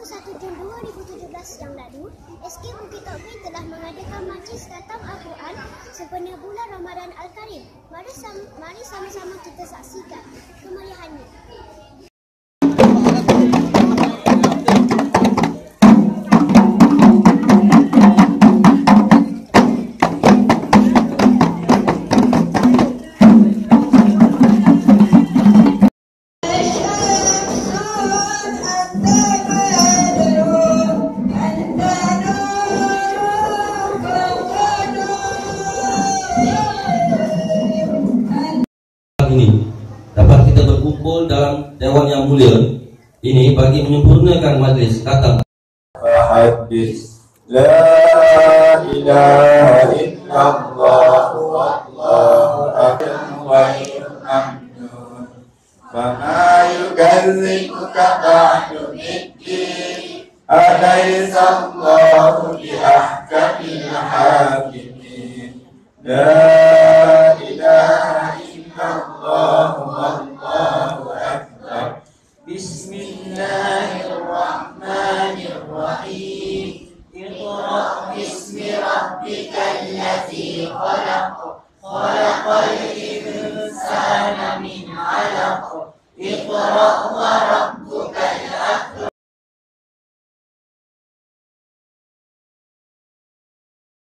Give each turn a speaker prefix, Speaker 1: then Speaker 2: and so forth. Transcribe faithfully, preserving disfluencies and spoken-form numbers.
Speaker 1: puluh satu Jun dua ribu tujuh belas yang lalu, S K Bukit Tauhid telah mengadakan majlis khatam Al-Quran sempena bulan Ramadan Al-Karim. Mari sam- mari sama-sama kita saksikan kemeriahannya.
Speaker 2: Ini dapat kita berkumpul dalam dewan yang mulia ini bagi menyempurnakan majlis khatam.
Speaker 3: Hadis la ilaha illallah wallahu akbar wa yuhamdun fama yukallimuka ba'du biddin alaysa Allahu bi ahkamil hakimin. La